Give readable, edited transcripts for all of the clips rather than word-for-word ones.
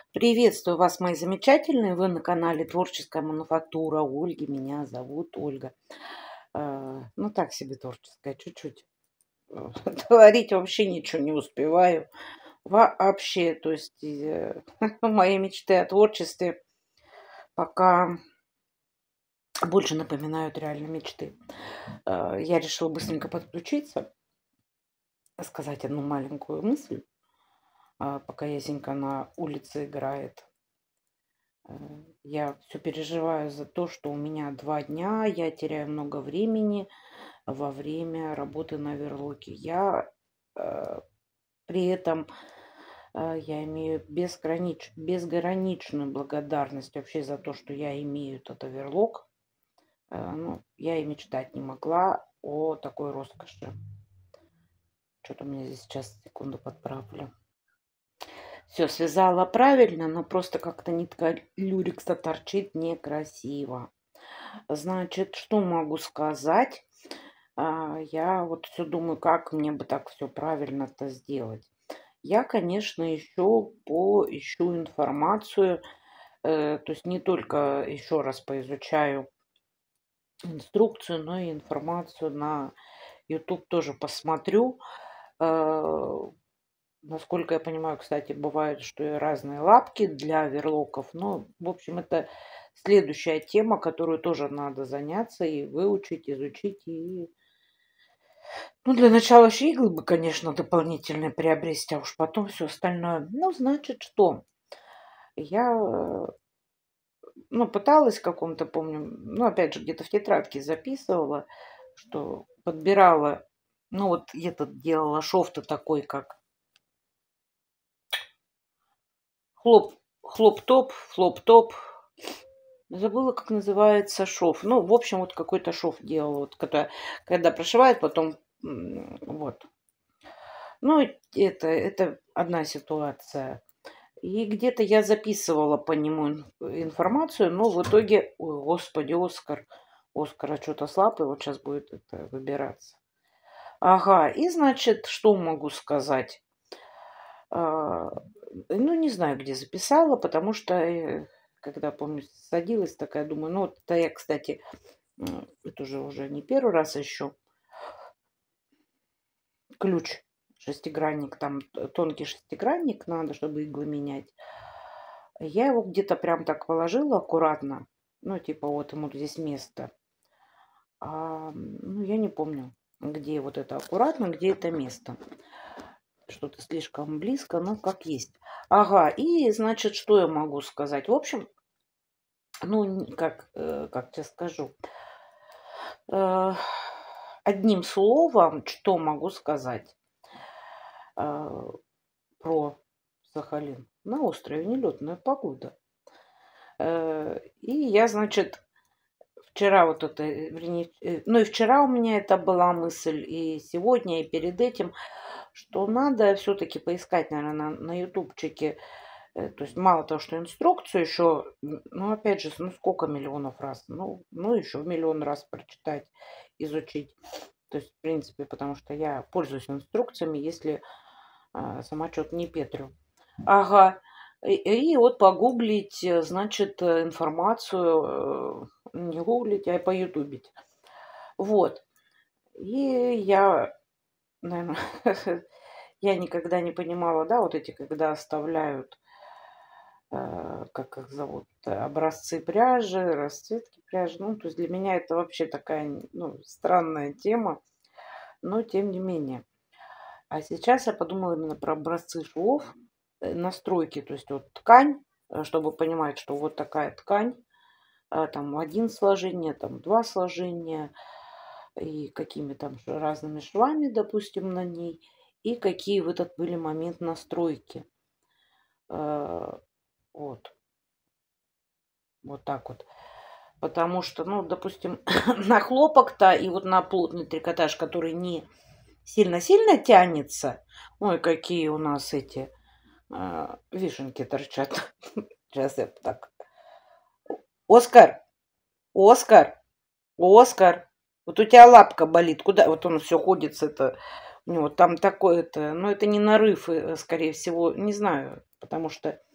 Приветствую вас, мои замечательные. Вы на канале Творческая мануфактура Ольги. Меня зовут Ольга. Ну, так себе творческая, чуть-чуть. Творить вообще ничего не успеваю. Вообще, то есть мои мечты о творчестве пока больше напоминают реально мечты. Я решила быстренько подключиться, сказать одну маленькую мысль, пока Ясенька на улице играет. Э, Я все переживаю за то, что у меня 2 дня, я теряю много времени во время работы на верлоке. Э, При этом я имею безграничную благодарность вообще за то, что я имею этот оверлок. Ну, я и мечтать не могла о такой роскоши. Что-то у меня здесь сейчас, секунду, подправлю. Все связала правильно, но просто как-то нитка люрекса торчит некрасиво. Значит, что могу сказать? Я вот все думаю, как мне бы так все правильно-то сделать. Я, конечно, еще поищу информацию, то есть не только еще раз поизучаю инструкцию, но и информацию на YouTube тоже посмотрю. Э, Насколько я понимаю, кстати, бывает, что и разные лапки для верлоков. Но, в общем, это следующая тема, которую тоже надо заняться и выучить, изучить. И, ну, для начала еще иглы бы, конечно, дополнительные приобрести, а уж потом все остальное. Ну, значит, что? Я, ну, пыталась в каком-то, помню, ну, опять же, где-то в тетрадке записывала, что подбирала, ну, вот этот делала шов-то такой, как хлоп, хлоп-топ, флоп-топ. Забыла, как называется шов. Ну, в общем, вот какой-то шов делала, вот, когда прошивают, потом вот. Ну, это одна ситуация. И где-то я записывала по нему информацию, но в итоге, ой, господи, Оскара что-то слабый, вот сейчас будет это выбираться. Ага, и значит, что могу сказать? А, ну, не знаю, где записала, потому что, когда, помню, садилась такая, думаю, ну, вот это я, кстати, это уже не первый раз еще ключ, шестигранник, там тонкий шестигранник надо, чтобы иглы менять. Я его где-то прям так положила аккуратно, ну, типа, вот ему здесь место. Ну, я не помню, где вот это аккуратно, где это место. Что-то слишком близко, но как есть. Ага, и, значит, что я могу сказать? В общем, ну, как тебе скажу? Э, Одним словом, что могу сказать э, про Сахалин? На острове нелетная погода. И я, значит, вчера вот это, вернее, ну и вчера у меня это была мысль, и сегодня, и перед этим, что надо все-таки поискать, наверное, на ютубчике. То есть мало того, что инструкцию еще, ну опять же, ну сколько миллионов раз, ну еще в миллион раз прочитать, изучить. То есть, в принципе, потому что я пользуюсь инструкциями, если сама что-то не петрю. Ага. И вот погуглить, значит, информацию, не гуглить, а поютубить. Вот. И я, наверное, я никогда не понимала, да, вот эти, когда оставляют, как их зовут, образцы пряжи, расцветки пряжи. Ну, то есть для меня это вообще такая, ну, странная тема, но тем не менее. А сейчас я подумала именно про образцы швов, настройки, то есть вот ткань, чтобы понимать, что вот такая ткань, там один сложение, там два сложения, и какими там разными швами, допустим, на ней, и какие в этот были момент настройки. Э, Вот, вот так вот. Потому что, ну, допустим, на хлопок-то и вот на плотный трикотаж, который не сильно-сильно тянется, ой, какие у нас эти вишенки торчат. Сейчас я так. Оскар, Оскар, Оскар, вот у тебя лапка болит. Куда? Вот он все ходит с это. У него там такое-то. Но это не нарыв, скорее всего, не знаю. Потому что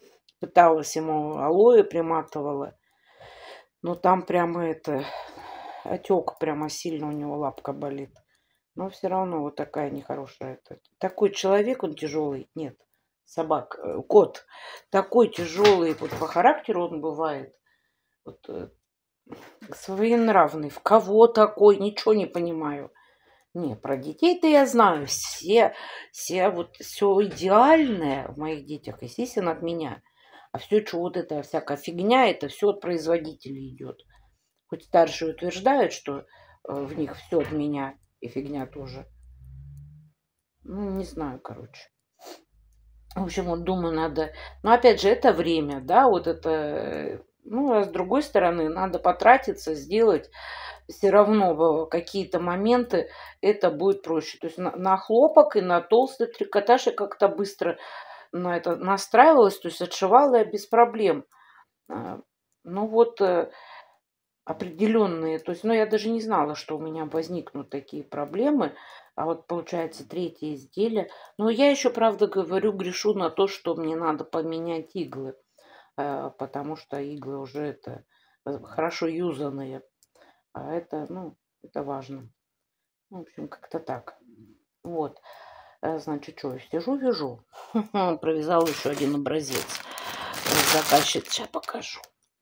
пыталась ему алоэ приматывала, но там прямо это, отек прямо сильно у него лапка болит. Но все равно вот такая нехорошая. Такой человек, он тяжелый. Нет, кот. Такой тяжелый вот по характеру он бывает. Вот, своенравный. В кого такой? Ничего не понимаю. Не, про детей-то я знаю. Все вот все идеальное в моих детях, естественно, от меня. А все, что вот эта всякая фигня, это все от производителей идет. Хоть старшие утверждают, что в них все от меня и фигня тоже. Ну, не знаю, короче. В общем, вот думаю, надо... Но опять же, это время, да, вот это... Ну, а с другой стороны, надо потратиться, сделать все равно в какие-то моменты это будет проще. То есть на хлопок и на толстый трикотаж я как-то быстро на это настраивалась, то есть отшивала я без проблем. А, Ну вот определенные, то есть, ну, я даже не знала, что у меня возникнут такие проблемы, а вот получается третье изделие. Но я еще, правда говорю, грешу на то, что мне надо поменять иглы, потому что иглы уже это хорошо юзанные, а это, ну, это важно. В общем, как-то так. Вот. Значит, что, сижу, вяжу. Провязала еще один образец. Заказчик, сейчас покажу.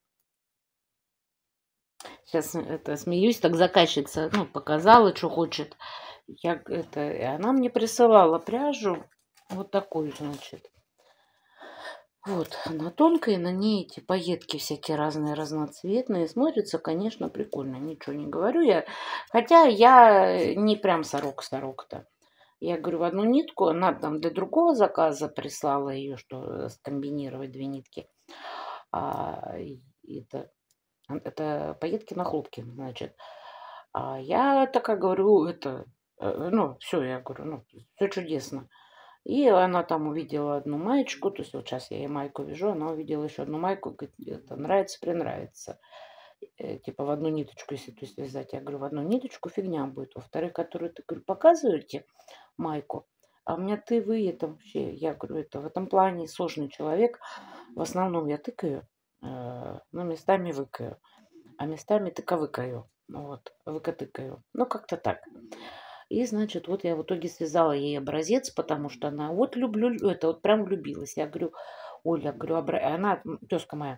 Сейчас это смеюсь, так заказчица, ну, показала, что хочет. И она мне присылала пряжу вот такую, значит. Вот, она тонкая, на ней эти пайетки всякие разные, разноцветные. Смотрится, конечно, прикольно, ничего не говорю я. Хотя я не прям сорок-то. Я говорю, в одну нитку, она там для другого заказа прислала ее, что скомбинировать две нитки. А, это, это пайетки на хлопке, значит. А я такая говорю, ну, все, я говорю, ну, все чудесно. И она там увидела одну маечку, то есть вот сейчас я ей майку вяжу, она увидела еще одну майку, говорит, это нравится, принравится. Типа в одну ниточку, если то есть вязать. Я говорю, в одну ниточку фигня будет. Во-вторых, которую ты, говорю, показываете, майку, а у меня вы, это вообще, я говорю, это в этом плане сложный человек. В основном я тыкаю, ну, местами выкаю, а местами тыка-выкаю. Вот, выка-тыкаю. Ну, как-то так. И, значит, вот я в итоге связала ей образец, потому что она вот люблю, это вот прям влюбилась. Я говорю, Оля, говорю, она тезка моя.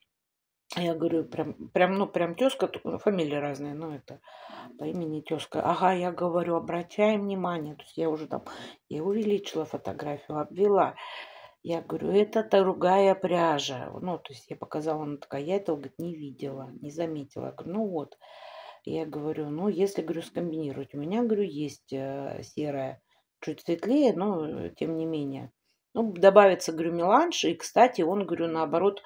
Я говорю, ну, прям тезка, фамилии разные, но это по имени тезка. Ага, я говорю, обращай внимание. То есть я уже там, я увеличила фотографию, обвела. Я говорю, это другая пряжа. Ну, то есть я показала, она такая, я этого, говорит, не видела, не заметила. Я говорю, ну вот. Я говорю, ну, если, говорю, скомбинировать, у меня, говорю, есть серая, чуть светлее, но тем не менее. Ну, добавится, говорю, меланж, и, кстати, он, говорю, наоборот,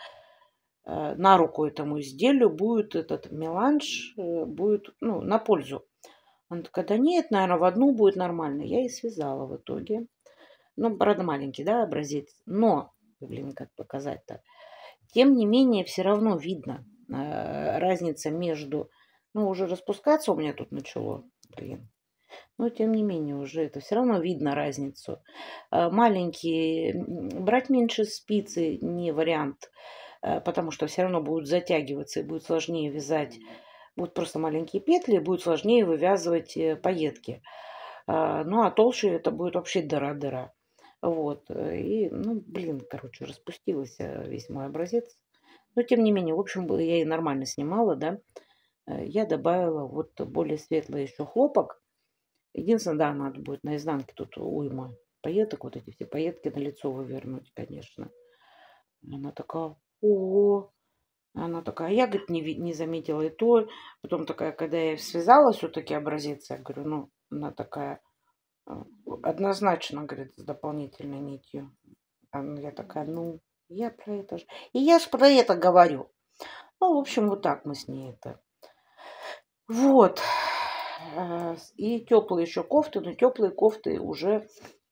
на руку этому изделию будет этот меланж, будет, ну, на пользу. Она такая, да нет, наверное, в одну будет нормально. Я и связала в итоге. Ну, правда, маленький, да, образец. Но, блин, как показать-то? Тем не менее, все равно видно разница между... Ну, уже распускаться у меня тут начало, блин. Но, тем не менее, уже это все равно видно разницу. Маленькие, брать меньше спицы не вариант, потому что все равно будут затягиваться и будет сложнее вязать. Будут просто маленькие петли, будет сложнее вывязывать пайетки. Ну, а толще это будет вообще дыра-дыра. Вот. И, ну, блин, короче, распустился весь мой образец. Но, тем не менее, в общем, я и нормально снимала, да. Я добавила вот более светлый еще хлопок. Единственное, да, надо будет на изнанке тут уйма пайеток, вот эти все пайетки на лицо вывернуть, конечно. Она такая, о, она такая, я, говорит, не заметила и то. Потом такая, когда я связала все-таки образец, я говорю, ну, она такая, однозначно, говорит, с дополнительной нитью. Я такая, ну, я про это же. И я ж про это говорю. Ну, в общем, вот так мы с ней это. Вот. И теплые еще кофты, но теплые кофты уже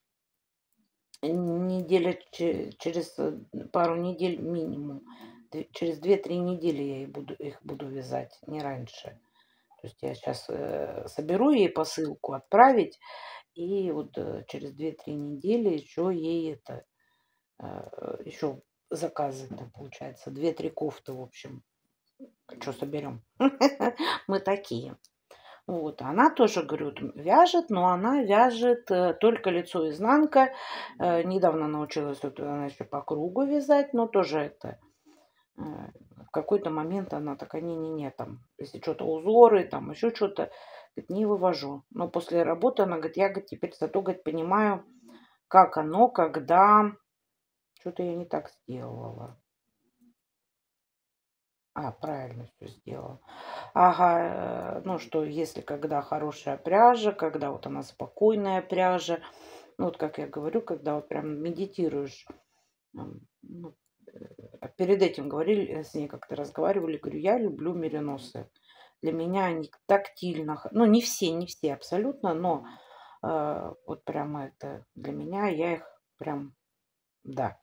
через пару недель минимум. Через 2-3 недели я их буду вязать, не раньше. То есть я сейчас соберу ей посылку, отправить. И вот через 2-3 недели еще ей это еще заказы, там, получается, 2-3 кофты, в общем. Что соберем? Мы такие. Вот, она тоже, говорю, вяжет, но она вяжет только лицо изнанка. Недавно научилась, вот, она еще по кругу вязать, но тоже это в какой-то момент она такая, не-не-не, там, если что-то узоры, там, еще что-то, говорит, не вывожу. Но после работы она говорит, я, говорит, теперь зато, говорит, понимаю, как оно, когда... Что-то я не так сделала. Правильно все сделала. Ага, ну что, если когда хорошая пряжа, когда вот она спокойная пряжа, ну вот как я говорю, когда вот прям медитируешь. Ну, перед этим говорили, с ней как-то разговаривали, говорю, я люблю мериносы. Для меня они тактильно, ну не все абсолютно, но вот прямо это для меня, я их прям, да,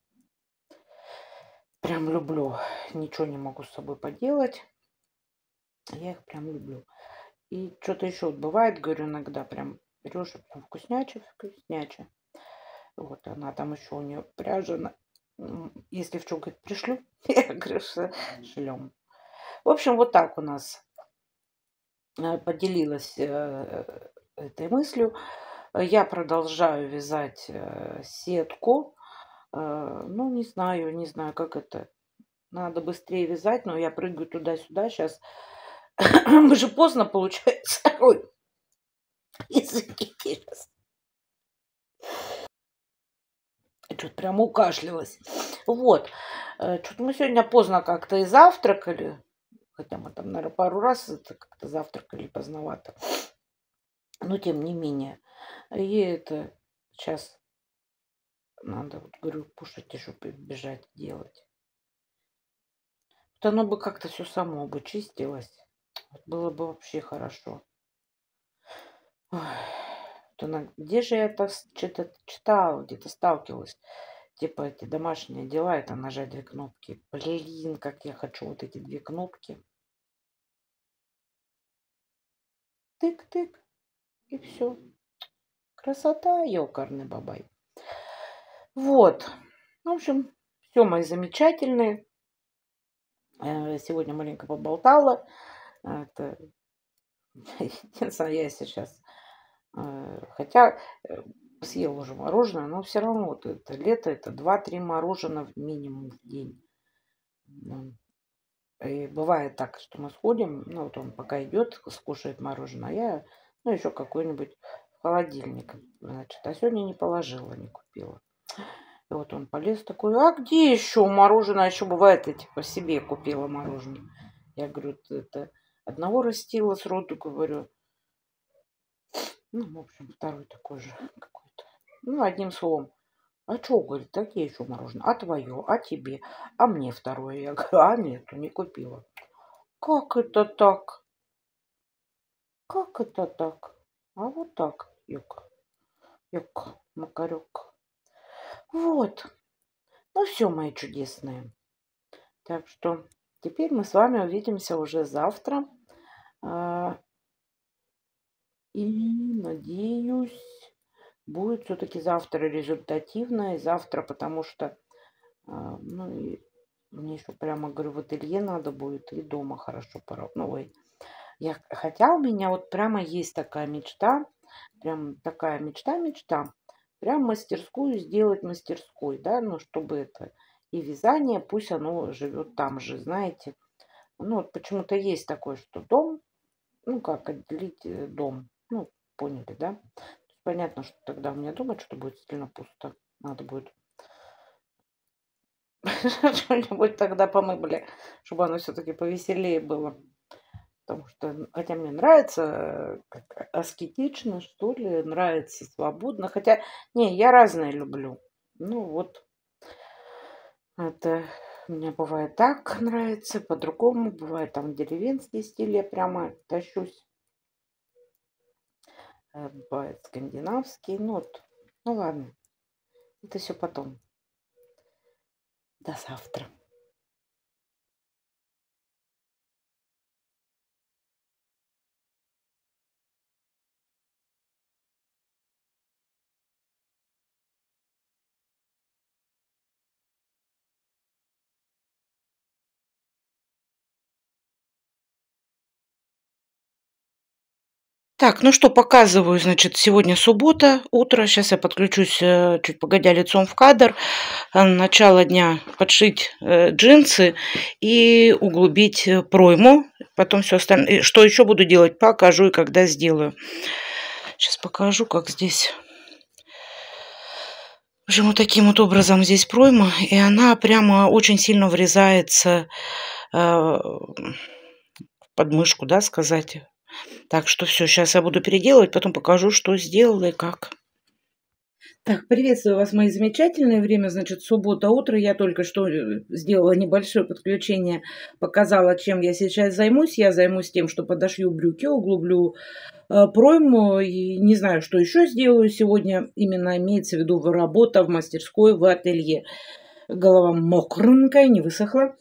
прям люблю. Ничего не могу с собой поделать. Я их прям люблю. И что-то еще вот бывает, говорю, иногда прям берешь, прям вкусняче, вкусняче. Вот она там еще у нее пряжа. Если в чем, говорит, пришлю, я говорю, что шлем. В общем, вот так у нас поделилась этой мыслью. Я продолжаю вязать сетку. Ну, не знаю, как это. Надо быстрее вязать, но я прыгаю туда-сюда. Сейчас мы же поздно получается. Ой, извините. Что-то прям укашлялась. Вот. Что-то мы сегодня поздно как-то и завтракали. Хотя мы там, наверное, пару раз это как-то завтракали поздновато. Но тем не менее. И это сейчас надо, вот говорю, кушать еще бежать делать. Вот оно бы как-то все само бы чистилось. Вот было бы вообще хорошо. Ой, вот где же я это что-то читала, где-то сталкивалась. Типа эти домашние дела, это нажать 2 кнопки. Блин, как я хочу вот эти 2 кнопки. Тык-тык, и все. Красота, ёкарный бабай. Вот. В общем, все мои замечательные. Сегодня маленько поболтала. Это, единственное, я сейчас... Хотя съела уже мороженое, но все равно вот это лето, это 2-3 мороженого минимум в день. И бывает так, что мы сходим, ну вот он пока идет, скушает мороженое, а я, ну еще какой-нибудь в холодильник, значит, а сегодня не положила, не купила. И вот он полез такой, а где еще мороженое? Еще бывает, я типа себе купила мороженое. Я говорю, это одного растила сроду, говорю. Ну, в общем, второй такой же какой-то. Ну, одним словом. А что, говорит, такие еще мороженое? А твое? А тебе? А мне второе? Я говорю, а нету, не купила. Как это так? Как это так? А вот так, юг, юг, макарек. Вот. Ну все, мои чудесные. Так что теперь мы с вами увидимся уже завтра. А, И надеюсь, будет все-таки завтра результативно. И завтра, потому что, ну, и мне еще прямо, говорю, в ателье надо будет и дома хорошо поработать. Ну, ой, хотя у меня вот прямо есть такая мечта, прям такая мечта, прям мастерскую сделать мастерской, да, ну, чтобы это и вязание, пусть оно живет там же, знаете. Ну, вот почему-то есть такое, что дом, ну, как отделить дом, ну, поняли, да? Понятно, что тогда у меня дома что-то будет сильно пусто. Надо будет что-нибудь тогда по мебели, чтобы оно все-таки повеселее было. Потому что, хотя мне нравится как аскетично, что ли, нравится свободно. Хотя, не, я разное люблю. Ну вот, это мне бывает так нравится, по-другому. Бывает там деревенский стиль, я прямо тащусь. Бывает скандинавский. Ну вот, ну ладно, это все потом. До завтра. Так, ну что, показываю, значит, сегодня суббота, утро. Сейчас я подключусь чуть погодя лицом в кадр. Начало дня подшить джинсы и углубить пройму. Потом все остальное. Что еще буду делать, покажу и когда сделаю. Сейчас покажу, как здесь. В общем, вот таким вот образом здесь пройма. И она прямо очень сильно врезается в подмышку, да, сказать. Так что все, сейчас я буду переделывать, потом покажу, что сделала и как. Так, приветствую вас, мои замечательные. Время, значит, суббота, утро. Я только что сделала небольшое подключение, показала, чем я сейчас займусь. Я займусь тем, что подошью брюки, углублю пройму. И не знаю, что еще сделаю сегодня. Именно имеется в виду работа в мастерской, в ателье. Голова мокренькая, не высохла.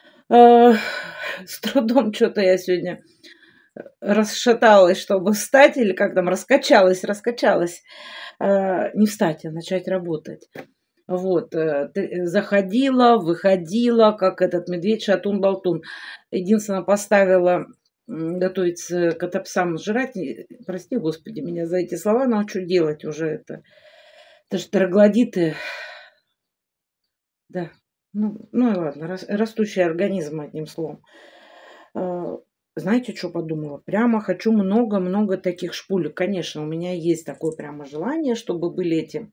С трудом что-то я сегодня расшаталась, чтобы встать, или как там, раскачалась. Не встать, а начать работать. Вот, заходила, выходила, как этот медведь, шатун-болтун. Единственное, поставила готовиться катапсам жрать. Прости, Господи, меня за эти слова, но что делать уже это? Это же троглодиты. Да, ну и ладно, растущий организм, одним словом. Знаете, что подумала? Прямо хочу много-много таких шпулек. Конечно, у меня есть такое прямо желание, чтобы были эти...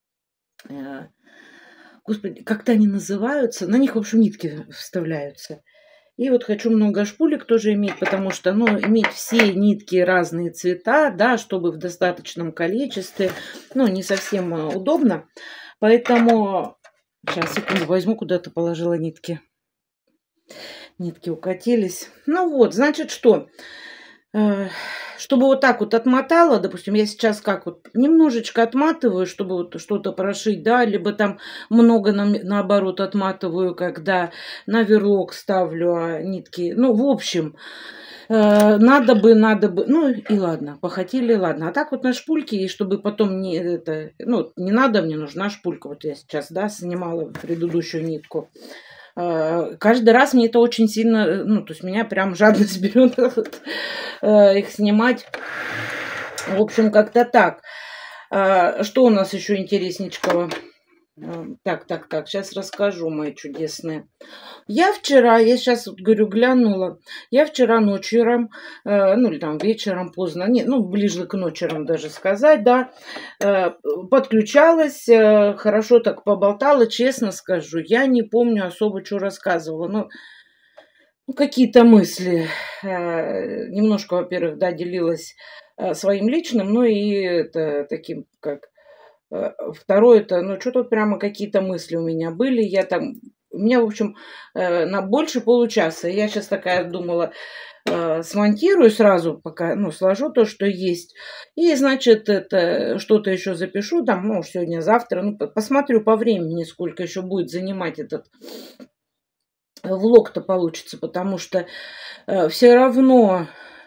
Господи, как-то они называются. На них, в общем, нитки вставляются. И вот хочу много шпулек тоже иметь, потому что, ну, иметь все нитки разные цвета, да, чтобы в достаточном количестве, ну, не совсем удобно. Поэтому... Сейчас, секунду, возьму, куда-то положила нитки. Нитки укатились. Ну вот, значит, что? Чтобы вот так вот отмотала, допустим, я сейчас как вот немножечко отматываю, чтобы вот что-то прошить, да, либо там много наоборот отматываю, когда на верлок ставлю нитки. Ну, в общем, надо бы, ну и ладно, похотели, ладно. А так вот на шпульке, и чтобы потом не это, ну, не надо, мне нужна шпулька. Вот я сейчас, да, снимала предыдущую нитку. Каждый раз мне это очень сильно, ну, то есть меня прям жадность берет их снимать. В общем, как-то так. Что у нас еще интересничкого? Так, сейчас расскажу, мои чудесные. Я сейчас вот говорю, глянула. Я вчера ночью, ну или там вечером поздно, нет, ну ближе к ночерам даже сказать, да, подключалась, хорошо так поболтала, честно скажу, я не помню особо, что рассказывала, но ну, какие-то мысли. Немножко, во-первых, да, делилась своим личным, ну и это таким, как второе, это, ну, что тут прямо какие-то мысли у меня были. У меня, в общем, на больше получаса. Я сейчас такая думала, смонтирую сразу, пока, ну, сложу то, что есть. И, значит, это что-то еще запишу, там, ну, сегодня-завтра, ну, посмотрю по времени, сколько еще будет занимать этот влог-то получится, потому что все равно,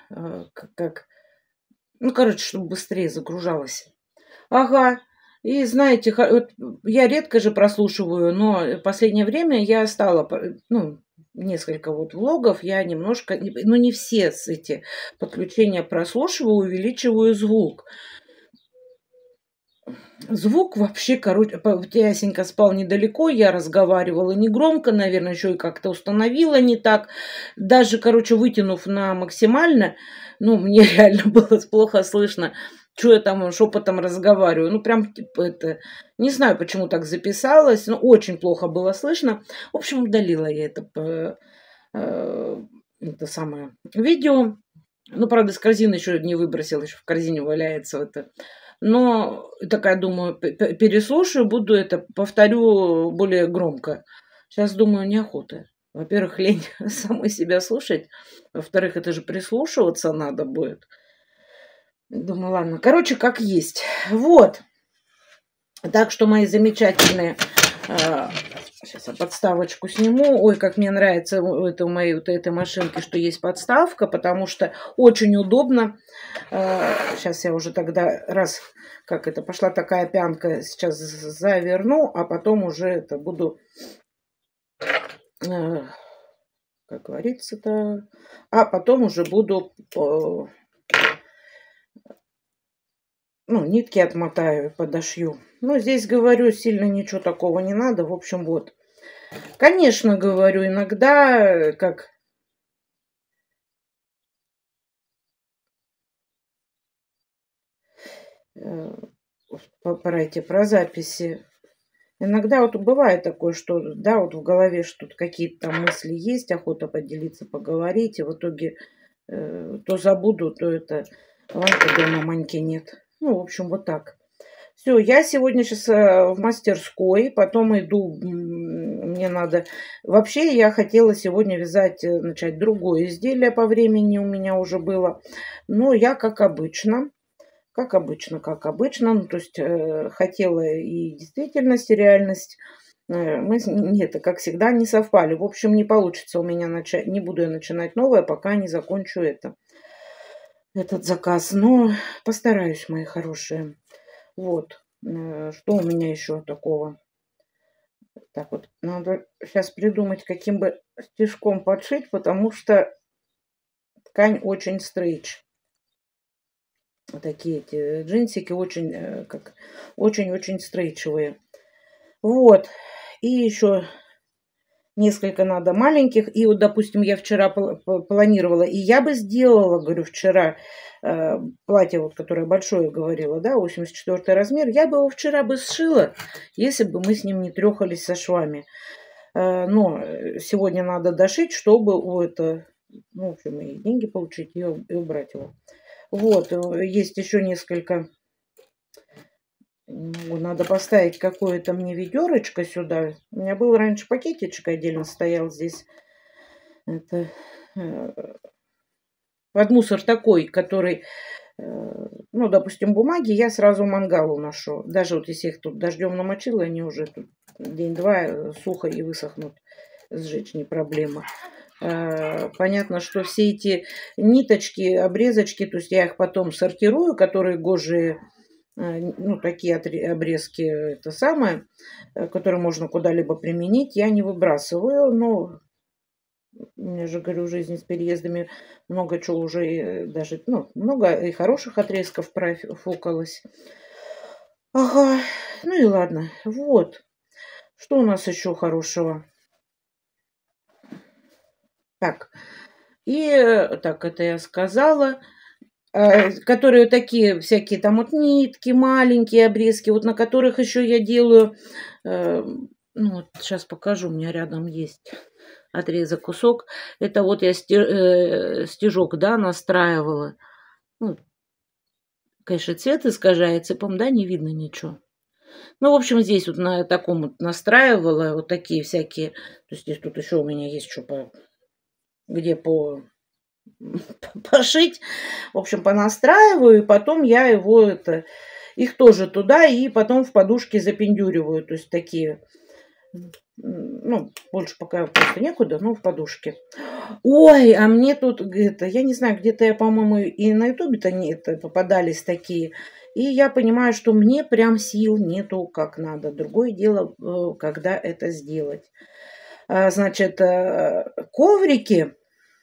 ну, короче, чтобы быстрее загружалось. Ага. И знаете, вот я редко же прослушиваю, но в последнее время я стала, ну, несколько вот влогов, я немножко, ну, не все эти подключения прослушиваю, увеличиваю звук. Звук вообще, короче, Ясенька спал недалеко, я разговаривала негромко, наверное, еще и как-то установила не так. Даже, короче, вытянув на максимально, ну, мне реально было плохо слышно, что я там шепотом разговариваю. Ну, прям, типа, это... Не знаю, почему так записалось, но очень плохо было слышно. В общем, удалила я это самое видео. Ну, правда, из корзины еще не выбросила, еще в корзине валяется это. Но такая, думаю, переслушаю, буду это, повторю более громко. Сейчас, думаю, неохота. Во-первых, лень самой себя слушать. Во-вторых, это же прислушиваться надо будет. Думаю, ладно. Короче, как есть. Вот. Так что, мои замечательные... Сейчас я подставочку сниму. Ой, как мне нравится у моей вот этой машинки, что есть подставка, потому что очень удобно. Сейчас я уже тогда, раз как это пошла такая пянка, сейчас заверну, а потом уже это буду, как говорится-то, а потом уже буду Ну, нитки отмотаю и подошью. Но здесь, говорю, сильно ничего такого не надо. В общем, вот. Конечно, говорю, иногда, как э, про записи. Иногда вот бывает такое, что, да, вот в голове что-то, какие-то там мысли есть, охота поделиться, поговорить, и в итоге то забуду, то это лампы дома, маньки нет. Ну, в общем, вот так. Все, я сегодня сейчас в мастерской, потом иду, мне надо... Вообще, я хотела сегодня вязать, начать другое изделие по времени у меня уже было, но я, как обычно, ну, то есть хотела и действительность, и реальность. Мы, нет, как всегда, не совпали. В общем, не получится у меня начать, не буду я начинать новое, пока не закончу этот заказ. Но постараюсь, мои хорошие. Вот. Что у меня еще такого? Так вот, надо сейчас придумать, каким бы стежком подшить, потому что ткань очень стрейч. Вот такие эти джинсики очень, очень-очень стрейчевые. Вот. И еще несколько надо маленьких. И вот, допустим, я вчера планировала, и я бы сделала, говорю, вчера платье, вот, которое большое говорила, да, 84 размер, я бы его вчера бы сшила, если бы мы с ним не трехались со швами. Но сегодня надо дошить, чтобы ну, в общем, и деньги получить, и убрать его. Вот, есть еще несколько. Надо поставить какое-то мне ведерочко сюда. У меня был раньше пакетичек отдельно стоял здесь. Это под мусор такой, который, ну, допустим, бумаги я сразу мангал уношу. Даже вот если их тут дождем намочила, они уже тут день-два сухо и высохнут. Сжечь не проблема. Понятно, что все эти ниточки, обрезочки, то есть я их потом сортирую, которые гожие, ну, такие обрезки, это самое, которые можно куда-либо применить, я не выбрасываю, но я же говорю, в жизни с переездами много чего уже даже, ну, много и хороших отрезков профукалось. Ага, ну и ладно, вот. Что у нас еще хорошего? Так, и так, это я сказала. Которые такие всякие там вот нитки, маленькие обрезки, вот на которых еще я делаю, ну вот сейчас покажу, у меня рядом есть отрезок, кусок. Это вот я стежок, да, настраивала. Ну, конечно, цвет искажается, по-моему, да, не видно ничего. Ну, в общем, здесь вот на таком вот настраивала вот такие всякие. То есть здесь тут еще у меня есть что где пошить. В общем, понастраиваю, и потом я их тоже туда, и потом в подушки запендюриваю. То есть такие, ну, больше пока просто некуда, но в подушке. Ой, а мне тут, я не знаю, где-то я, по-моему, и на ютубе-то попадались такие. И я понимаю, что мне прям сил нету как надо. Другое дело, когда это сделать. Значит, коврики.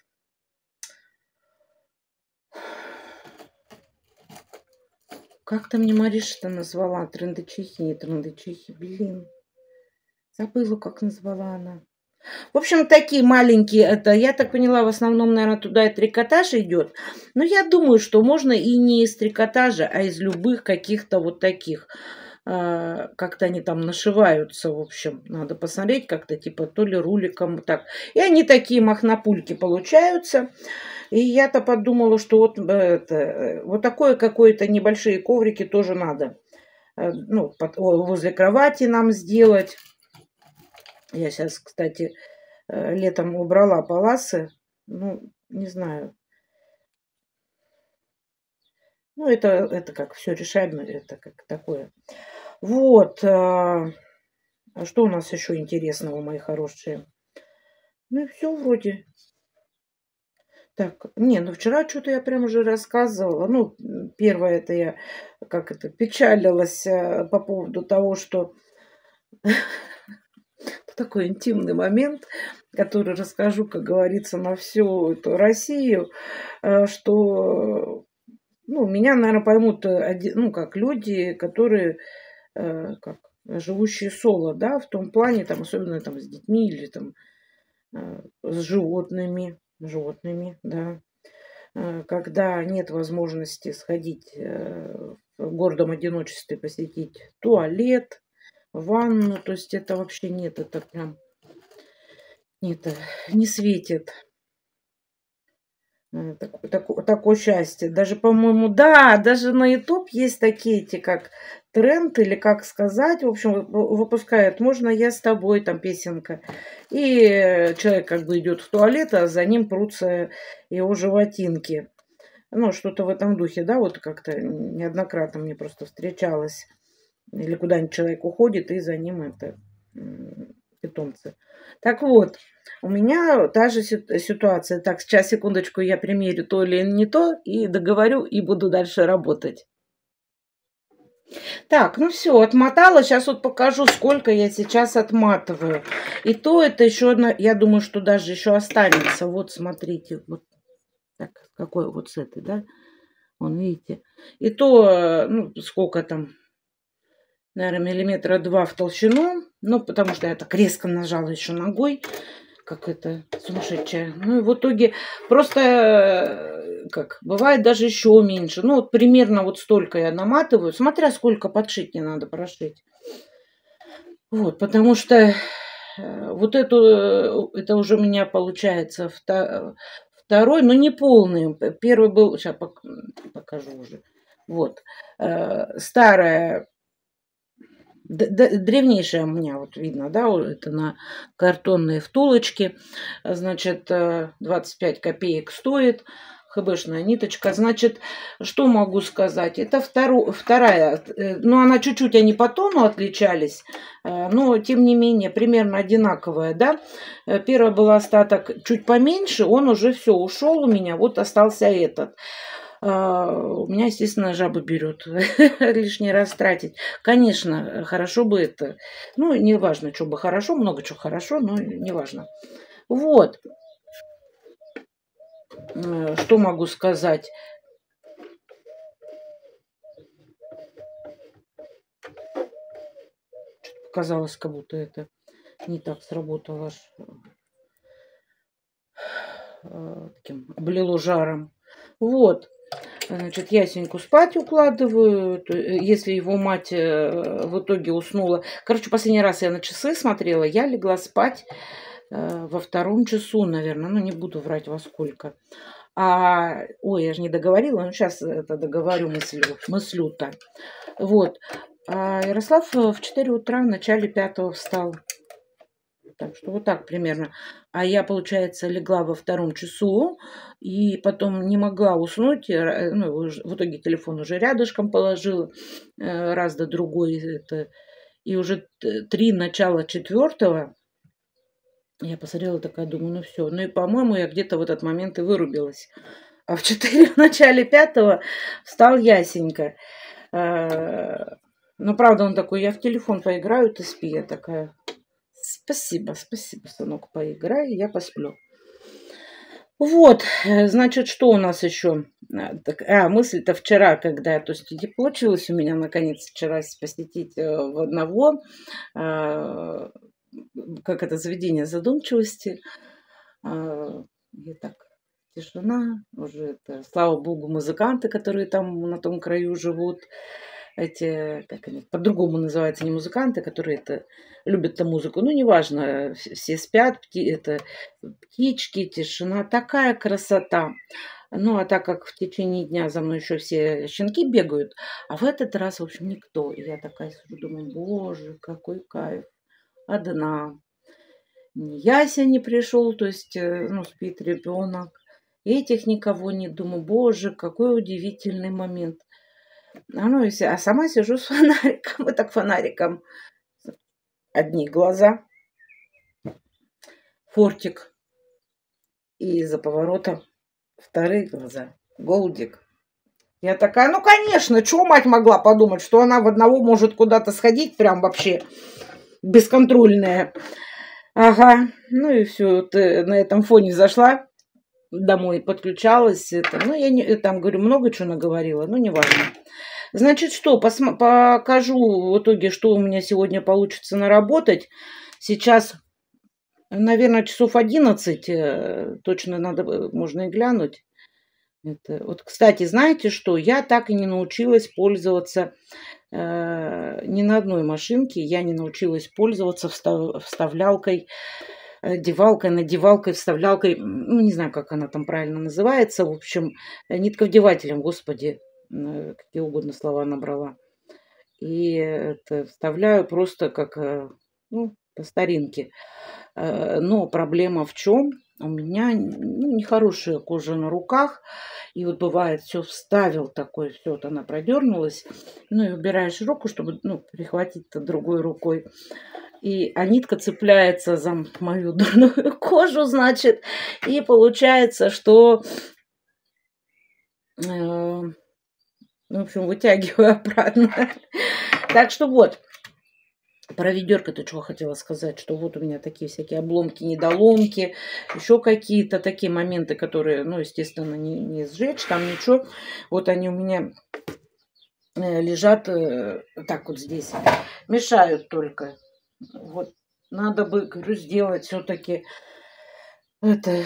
Как там мне Мариша-то назвала? Трендычихи, не трендычихи, блин. Забыла, как назвала она. В общем, такие маленькие, это, я так поняла, в основном, наверное, туда и трикотаж идет. Но я думаю, что можно и не из трикотажа, а из любых каких-то вот таких. Как-то они там нашиваются, в общем. Надо посмотреть как-то, типа, то ли руликом, так. И они такие махнопульки получаются. И я-то подумала, что вот такое какое-то небольшие коврики тоже надо. Ну, возле кровати нам сделать. Я сейчас, кстати, летом убрала паласы. Ну, не знаю. Ну, это как все решаемо, это как такое. Вот. А что у нас еще интересного, мои хорошие? Ну и все вроде. Так, не, ну вчера что-то я прям уже рассказывала. Ну, первое, это я печалилась по поводу того, что такой интимный момент, который расскажу, как говорится, на всю эту Россию, что ну, меня, наверное, поймут, ну, как люди, которые, как, живущие соло, да, в том плане, там, особенно там с детьми или там с животными, да. Когда нет возможности сходить в гордом одиночестве, посетить туалет, ванну, то есть это вообще нет, это прям нет, не светит. Такое счастье. Даже, по-моему, да, даже на YouTube есть такие эти, как тренд, или как сказать, в общем, выпускают «Можно я с тобой», там песенка. И человек как бы идет в туалет, а за ним прутся его животинки. Ну, что-то в этом духе, да, вот как-то неоднократно мне просто встречалось. Или куда-нибудь человек уходит, и за ним это питомцы. Так вот, у меня та же ситуация. Так, сейчас, секундочку, я примерю то или не то, и договорю, и буду дальше работать. Так, ну все, отмотала. Сейчас вот покажу, сколько я сейчас отматываю. И то это еще одна, я думаю, что даже еще останется. Вот, смотрите, вот так, какой вот с этой, да? Вон, видите. И то, ну, сколько там, наверное, 2 миллиметра в толщину. Ну, потому что я так резко нажала еще ногой, как это сумасшедшая. Ну, и в итоге просто, как, бывает даже еще меньше. Ну, вот примерно вот столько я наматываю, смотря сколько подшить не надо прошить. Вот, потому что вот это уже у меня получается второй, но не полный. Первый был, сейчас покажу уже. Вот, старая, древнейшая у меня, вот видно, да, это на картонные втулочки, значит, 25 копеек стоит, ХБшная ниточка. Значит, что могу сказать? Это вторая, ну, она чуть-чуть, они по тону отличались, но, тем не менее, примерно одинаковая, да. Первая была остаток чуть поменьше, он уже все ушел у меня, вот остался этот. У меня, естественно, жаба берет лишний раз тратить. Конечно, хорошо бы это. Ну, не важно, что бы хорошо, много чего хорошо, но не важно. Вот. Что могу сказать? Показалось, как будто это не так сработало. Таким облило жаром. Вот. Значит, Ясеньку спать укладываю, если его мать в итоге уснула. Короче, последний раз я на часы смотрела, я легла спать во 2 часу, наверное, ну не буду врать во сколько. Ой, я же не договорила, но сейчас это договорю мыслю-то. Вот. Ярослав в 4 утра в начале 5 встал. Так что вот так примерно. А я, получается, легла во 2 часу и потом не могла уснуть. Ну, в итоге телефон уже рядышком положила, раз да другой. И уже 3 начала 4 я посмотрела, такая, думаю, ну все. Ну и, по-моему, я где-то в этот момент и вырубилась. А в 4 в начале 5 встал Ясенька. Ну, правда, он такой, я в телефон поиграю, ты спи. Я такая... Спасибо, сынок, поиграй, я посплю. Вот, значит, что у нас еще? Мысль-то вчера, когда, то есть, получилось у меня, наконец, вчера посетить в одного, как это, заведение задумчивости. И так, тишина, уже, слава богу, музыканты, которые там на том краю живут, эти, как они, по-другому называются, не музыканты, которые любят музыку, ну, неважно, все спят, птички, тишина, такая красота. Ну, а так как в течение дня за мной еще все щенки бегают, а в этот раз, в общем, никто. И я такая сижу, думаю, боже, какой кайф. Одна. Ни Яся не пришел, то есть, ну, спит ребенок. Этих никого не думаю, боже, какой удивительный момент. А сама сижу с фонариком, и так фонариком. Одни глаза, фортик, и из-за поворота 2 глаза, голдик. Я такая, ну, конечно, чего мать могла подумать, что она в одного может куда-то сходить, прям вообще бесконтрольная. Ага, ну и все, на этом фоне зашла домой подключалась. Это, ну, я не, там, говорю, много чего наговорила, но не важно. Значит, что, покажу в итоге, что у меня сегодня получится наработать. Сейчас, наверное, часов 11, точно надо, можно и глянуть. Это, вот, кстати, знаете что, я так и не научилась пользоваться ни на одной машинке, я не научилась пользоваться вставлялкой, девалкой, надевалкой, вставлялкой, ну, не знаю, как она там правильно называется, в общем, нитковдевателем, господи, какие угодно слова набрала. И это вставляю просто как, ну, по старинке. Но проблема в чем? У меня, ну, нехорошая кожа на руках. И вот бывает, все вставил такой, все, вот она продернулась. Ну и убираешь руку, чтобы, ну, прихватить-то другой рукой. А нитка цепляется за мою дурную кожу, значит. И получается, что, в общем, вытягиваю обратно. Так что вот. Про ведерко-то чего хотела сказать, что вот у меня такие всякие обломки, недоломки, еще какие-то такие моменты, которые, ну, естественно, не сжечь, там ничего. Вот они у меня лежат так вот здесь, мешают только. Вот надо бы, говорю, сделать все-таки это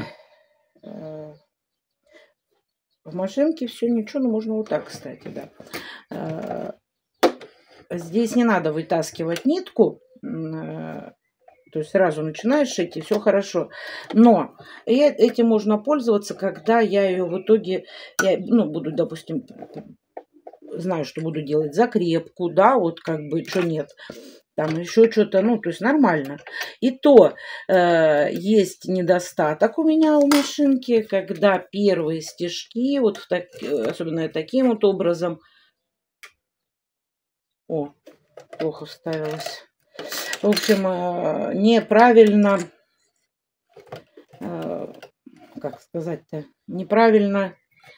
в машинке все ничего, но можно вот так, кстати, да. Здесь не надо вытаскивать нитку, то есть сразу начинаешь шить, и все хорошо. Но этим можно пользоваться, когда я ее в итоге, ну, буду, допустим, знаю, что буду делать закрепку, да, вот как бы, что нет. Там еще что-то, ну, то есть нормально. И то есть недостаток у меня у машинки, когда первые стежки, вот особенно таким вот образом. О, плохо вставилась. В общем, неправильно, как сказать-то, неправильно,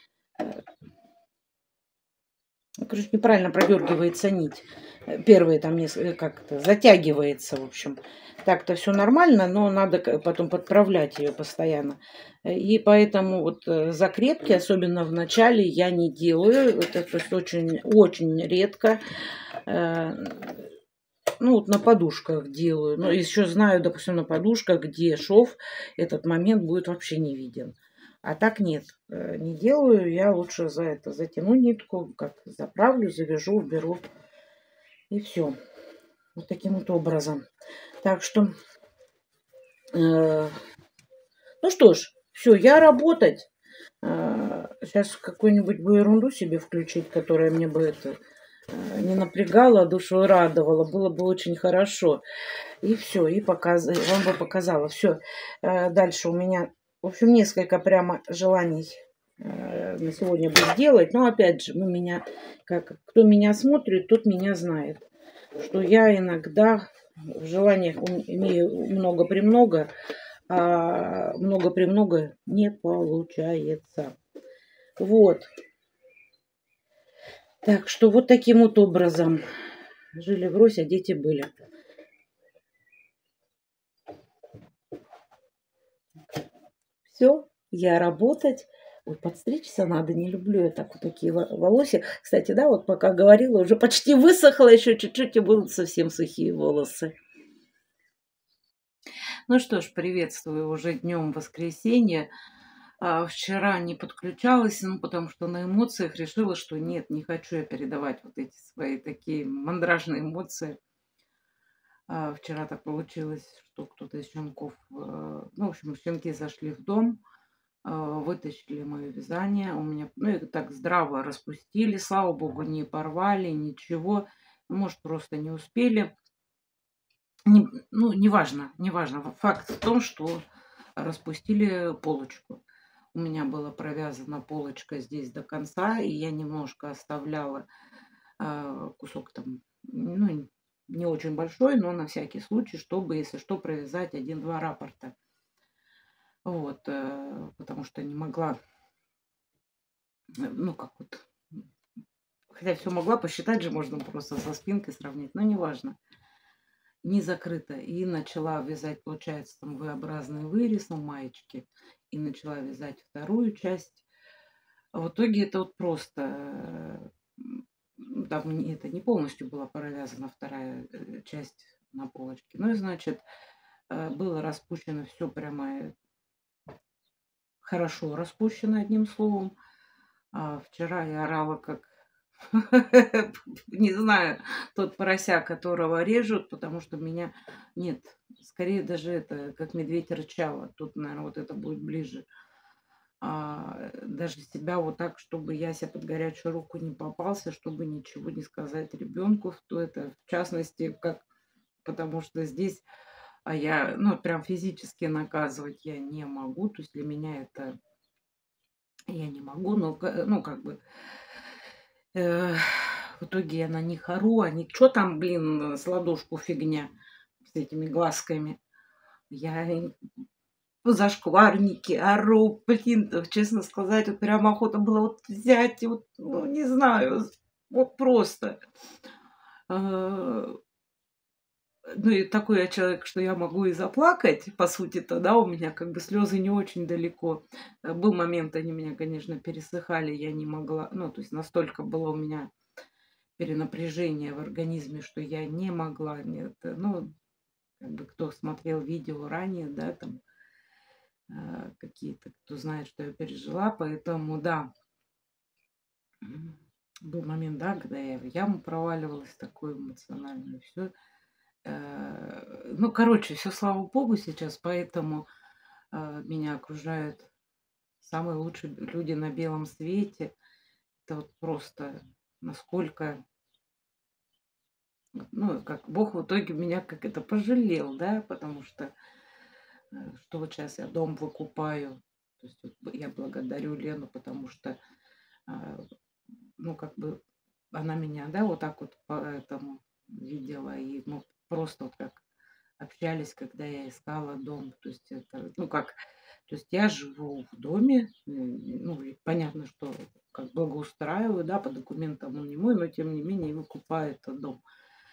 короче, неправильно продергивается нить. Первые там как-то затягивается, в общем. Так-то все нормально, но надо потом подправлять ее постоянно. И поэтому вот закрепки, особенно в начале, я не делаю. Это, то есть очень, очень редко. Ну, вот на подушках делаю. Но еще знаю, допустим, на подушках, где шов, этот момент будет вообще не виден. А так нет, не делаю. Я лучше затяну нитку, как заправлю, завяжу, уберу. И все. Вот таким вот образом. Так что, ну что ж, все, я работать. Сейчас какую-нибудь бы ерунду себе включить, которая мне бы это не напрягала, душу радовала. Было бы очень хорошо. И все, и вам бы показала. Все, дальше у меня, в общем, несколько прямо желаний на сегодня бы сделать. Но опять же, кто меня смотрит, тот меня знает. Что я иногда в желаниях имею много-премного, а много-премного не получается. Вот. Так что вот таким вот образом жили врозь, а дети были. Все, я работать. Ой, подстричься надо, не люблю я так вот такие волосы. Кстати, да, вот пока говорила, уже почти высохло, еще чуть-чуть и будут совсем сухие волосы. Ну что ж, приветствую уже днем воскресенья. Вчера не подключалась, ну, потому что на эмоциях решила, что нет, не хочу я передавать вот эти свои такие мандражные эмоции. Вчера так получилось, что кто-то из щенков, ну, в общем, щенки зашли в дом, вытащили мое вязание. У меня, ну, их так здраво распустили, слава богу, не порвали, ничего. Может, просто не успели. Ну, неважно. Факт в том, что распустили полочку. У меня была провязана полочка здесь до конца, и я немножко оставляла кусок там, ну, не очень большой, но на всякий случай, чтобы, если что, провязать 1-2 раппорта. Вот, потому что не могла, ну, как вот, хотя все могла, посчитать же можно просто со спинкой сравнить, но неважно. не закрыто. И начала вязать, получается, там V-образный вырез на маечке. И начала вязать вторую часть. А в итоге это вот просто... Там это не полностью была провязана вторая часть на полочке. Ну и, значит, было распущено все прямо хорошо распущено, одним словом. А вчера я орала как, не знаю, тот порося, которого режут, потому что меня нет. Скорее даже это, как медведь рычала. Тут, наверное, вот это будет ближе. Даже себя вот так, чтобы я себе под горячую руку не попался, чтобы ничего не сказать ребенку, то это в частности, как, потому что здесь, я, ну, прям физически наказывать я не могу, то есть для меня это я не могу, но, ну, как бы, э, в итоге я на них ору, они, что там, блин, с ладошку фигня с этими глазками. Я им зашкварники, ору, блин, честно сказать, вот прям охота была вот взять и вот, ну, не знаю, вот просто. Ну, и такой я человек, что я могу и заплакать, по сути-то, да, у меня как бы слезы не очень далеко. Был момент, они меня, конечно, пересыхали, я не могла, ну, то есть настолько было у меня перенапряжение в организме, что я не могла, нет, ну, как бы кто смотрел видео ранее, да, там, какие-то, кто знает, что я пережила, поэтому, да, был момент, да, когда я в яму проваливалась такую эмоциональную, все. Ну, короче, все слава богу сейчас, поэтому меня окружают самые лучшие люди на белом свете. Это вот просто насколько, ну, как Бог в итоге меня как это пожалел, да, потому что, что вот сейчас я дом выкупаю. То есть вот я благодарю Лену, потому что, а, ну, как бы она меня, да, вот так вот поэтому видела, и мы просто вот как общались, когда я искала дом. То есть это, ну, как, то есть я живу в доме, ну, и понятно, что как благоустраиваю, да, по документам он не мой, но тем не менее выкупаю этот дом.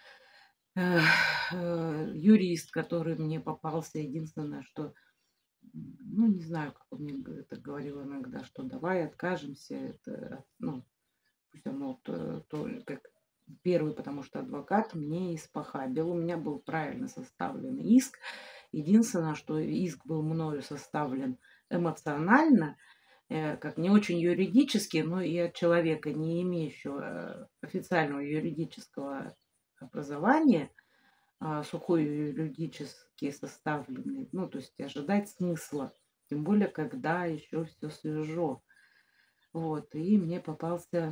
Юрист, который мне попался, единственное, что, ну, не знаю, как он мне это говорил иногда, что давай откажемся, это, ну, пусть он вот, как первый, потому что адвокат мне испохабил. У меня был правильно составлен иск. Единственное, что иск был мною составлен эмоционально, как не очень юридически, но и от человека, не имеющего официального юридического образования, сухой юридически составленный. Ну, то есть ожидать смысла. Тем более, когда еще все свежо. Вот. И мне попался,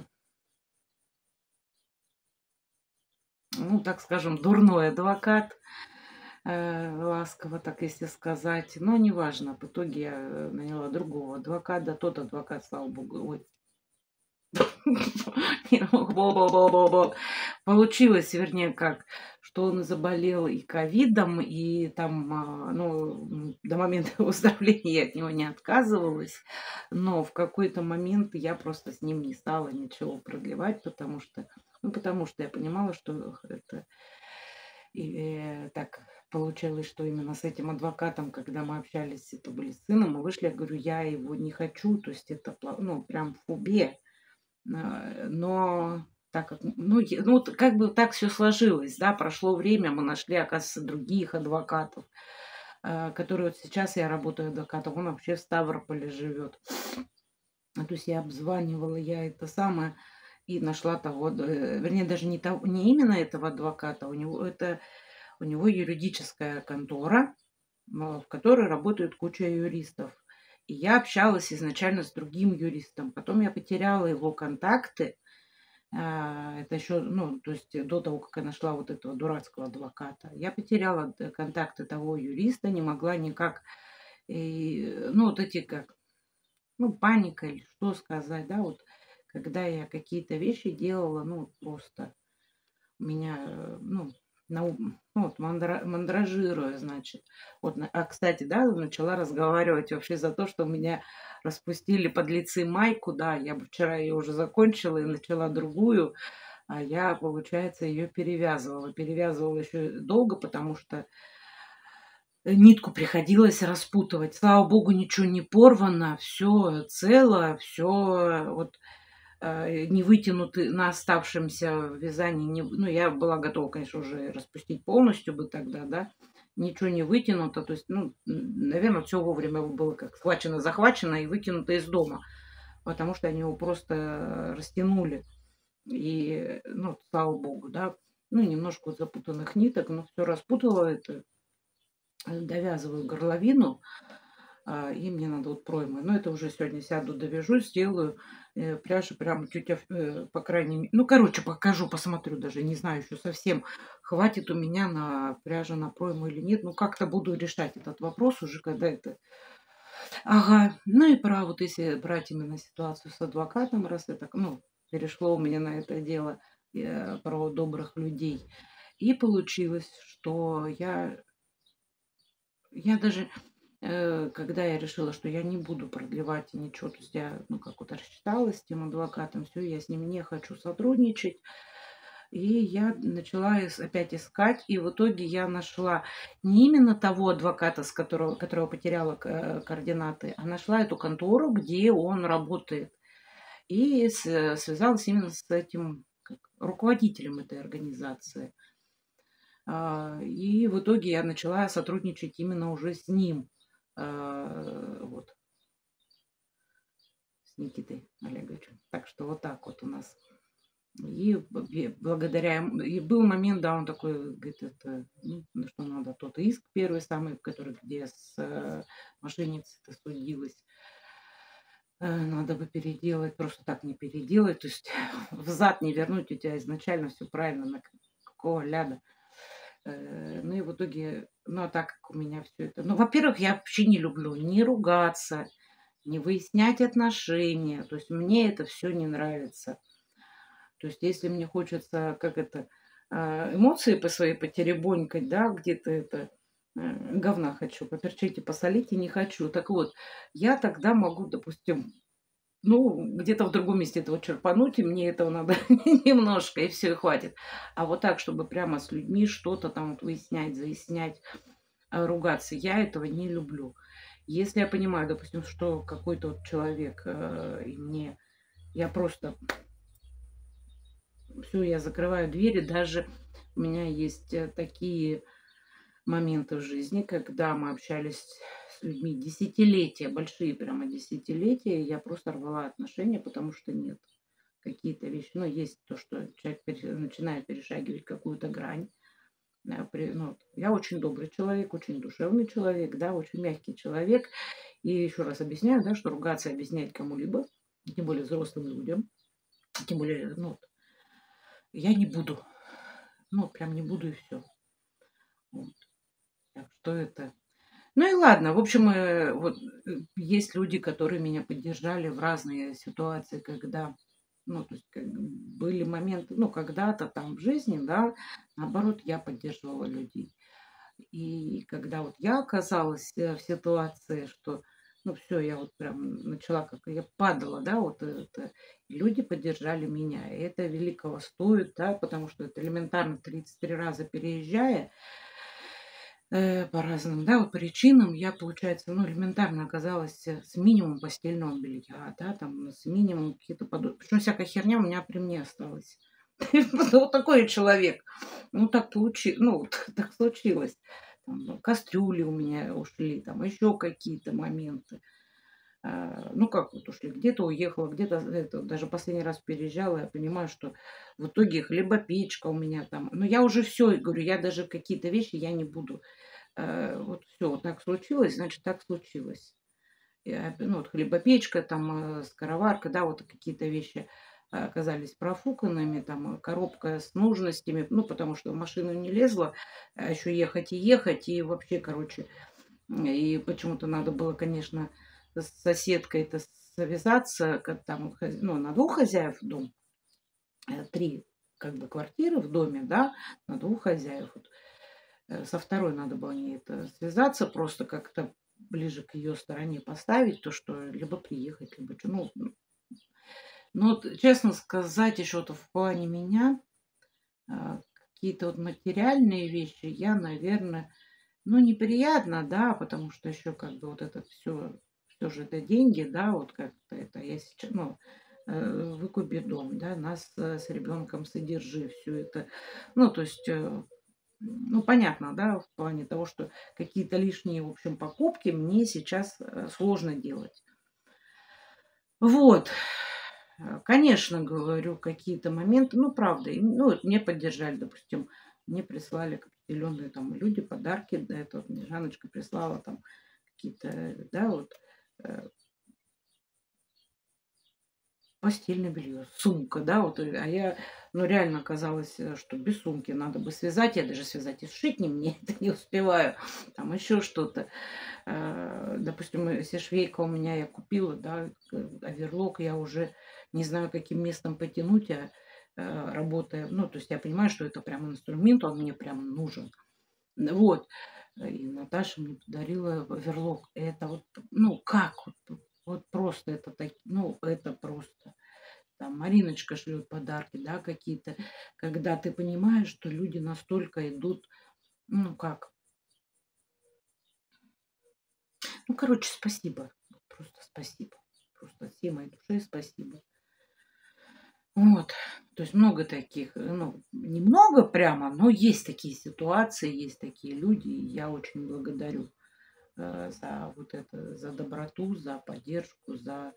ну, так скажем, дурной адвокат, ласково так, если сказать. Но неважно, в итоге я наняла другого адвоката. Тот адвокат, слава богу, ой, получилось, вернее, как, что он заболел и ковидом, и там, ну, до момента выздоровления я от него не отказывалась, но в какой-то момент я просто с ним не стала ничего продлевать, потому что, ну, потому что я понимала, что это и так получилось, что именно с этим адвокатом, когда мы общались, это были с сыном, мы вышли, я говорю, я его не хочу, то есть это, ну, прям фобия. Но так как, ну, ну, вот как бы так все сложилось, да, прошло время, мы нашли, оказывается, других адвокатов, которые вот сейчас я работаю адвокатом, он вообще в Ставрополе живет. То есть я обзванивала, я это самое, и нашла того, вернее, даже не, того, не именно этого адвоката, у него юридическая контора, в которой работает куча юристов. И я общалась изначально с другим юристом. Потом я потеряла его контакты. Это еще, ну, то есть до того, как я нашла вот этого дурацкого адвоката. Я потеряла контакты того юриста, не могла никак, ну, вот эти как, ну, паника или что сказать, да, вот когда я какие-то вещи делала, ну, просто меня, ну, ну, вот мандражируя, значит. Вот, кстати, да, начала разговаривать вообще за то, что у меня распустили подлецы майку, да, я бы вчера ее уже закончила и начала другую. а я, получается, ее перевязывала. Перевязывала еще долго, потому что нитку приходилось распутывать. Слава богу, ничего не порвано, все цело, все вот не вытянуты на оставшемся вязании. Ну, я была готова, конечно, уже распустить полностью бы тогда, да. Ничего не вытянуто. То есть, ну, наверное, все вовремя было как схвачено-захвачено и выкинуто из дома, потому что они его просто растянули. И, ну, слава богу, да. Ну, немножко вот запутанных ниток, но все распутала это, довязываю горловину, и мне надо вот проймы. Но это уже сегодня сяду, довяжу, сделаю. Пряжа прям тетя, по крайней мере... Ну, короче, покажу, посмотрю даже. Не знаю еще совсем, хватит у меня на пряжу на пройму или нет. Ну, как-то буду решать этот вопрос уже, когда это... Ага. Ну и про вот если брать именно ситуацию с адвокатом, раз это, ну, перешло у меня на это дело, про добрых людей. И получилось, что я даже, когда я решила, что я не буду продлевать ничего, то есть я, ну, как вот рассчиталась с тем адвокатом, все, я с ним не хочу сотрудничать. И я начала опять искать, и в итоге я нашла не именно того адвоката, которого потеряла координаты, а нашла эту контору, где он работает. И связалась именно с этим руководителем этой организации. И в итоге я начала сотрудничать именно уже с ним. Вот, с Никитой Олеговичем. Так что вот так вот у нас. И благодаря ему, и был момент, да, он такой, говорит, это, ну, что надо тот иск первый самый, который, где с мошенницей-то судилась, надо бы переделать, просто так не переделать, то есть взад не вернуть, у тебя изначально все правильно, на какого ляда. Ну и в итоге, ну а так как у меня все это... Ну, во-первых, я вообще не люблю не ругаться, не выяснять отношения. То есть мне это все не нравится. То есть если мне хочется, как это, эмоции по своей потеребонькать, да, где-то это, говна хочу, поперчить и посолить, и не хочу. Так вот, я тогда могу, допустим, ну, где-то в другом месте этого черпануть, и мне этого надо немножко, и все, и хватит. А вот так, чтобы прямо с людьми что-то там вот выяснять, заяснять, ругаться, я этого не люблю. Если я понимаю, допустим, что какой-то вот человек, и мне, я просто, все, я закрываю двери, даже у меня есть такие моменты в жизни, когда мы общались с людьми десятилетия, большие прямо десятилетия, и я просто рвала отношения, потому что нет. Какие-то вещи, ну, есть то, что человек начинает перешагивать какую-то грань. Ну, вот я очень добрый человек, очень душевный человек, да, очень мягкий человек. И еще раз объясняю, да, что ругаться и объяснять кому-либо, тем более взрослым людям, тем более, ну, вот, я не буду. Ну, прям не буду и все. Вот. Так что это... Ну и ладно, в общем, вот есть люди, которые меня поддержали в разные ситуации, когда, ну, то есть были моменты, ну, когда-то там в жизни, да, наоборот, я поддерживала людей. И когда вот я оказалась в ситуации, что, ну, все, я вот прям начала, как я падала, да, вот это, и люди поддержали меня. И это великого стоит, да, потому что это элементарно 33 раза переезжая, по разным, да, вот причинам я, получается, ну, элементарно оказалась с минимумом постельного белья, да, там, с минимумом какие-то подушки. Причем всякая херня у меня при мне осталась. Вот такой я человек. Ну, так получилось, ну, вот так случилось. Там, ну, кастрюли у меня ушли, там, еще какие-то моменты. Ну, как вот ушли, где-то уехала, где-то это, даже последний раз переезжала, я понимаю, что в итоге хлебопечка у меня там. Но я уже все, говорю, я даже какие-то вещи я не буду. Вот все, вот так случилось, значит, так случилось. Ну, вот хлебопечка, там, скороварка, да, вот какие-то вещи оказались профуканными, там, коробка с нужностями, ну, потому что в машину не лезла, а еще ехать и ехать, и вообще, короче, и почему-то надо было, конечно, с соседкой-то связаться, как там, ну, на двух хозяев дом, 3 как бы квартиры в доме, да, на двух хозяев. Вот. Со второй надо было не это связаться, просто как-то ближе к ее стороне поставить, то, что либо приехать, либо что. Ну, Ну, вот, честно сказать, еще вот в плане меня, какие-то вот материальные вещи я, наверное, ну, неприятно, да, потому что еще как бы вот это все же это деньги, да, вот как-то это я сейчас, ну, выкупи дом, да, нас с ребенком содержи, все это. Ну, то есть, ну, понятно, да, в плане того, что какие-то лишние, в общем, покупки мне сейчас сложно делать. Вот. Конечно, говорю, какие-то моменты, ну, правда, ну, вот мне поддержали, допустим, мне прислали определенные там люди подарки, да, это вот мне Жанночка прислала там какие-то, да, вот э, постельное белье, сумка, да, вот, а я, ну, реально казалось, что без сумки надо бы связать, я даже связать и сшить не мне это не успеваю, там еще что-то. Допустим, если швейка у меня я купила, да, оверлок, я уже не знаю, каким местом потянуть, работая. Ну, то есть я понимаю, что это прям инструмент, он мне прям нужен. Вот. И Наташа мне подарила оверлок. Это вот, ну, как? Вот просто это так, ну, это просто. Там Мариночка шлет подарки, да, какие-то, когда ты понимаешь, что люди настолько идут, ну, как, ну, короче, спасибо. Вот просто спасибо. Просто от всей моей души спасибо. Вот. То есть много таких, ну, немного прямо, но есть такие ситуации, есть такие люди. И я очень благодарю за вот это, за доброту, за поддержку,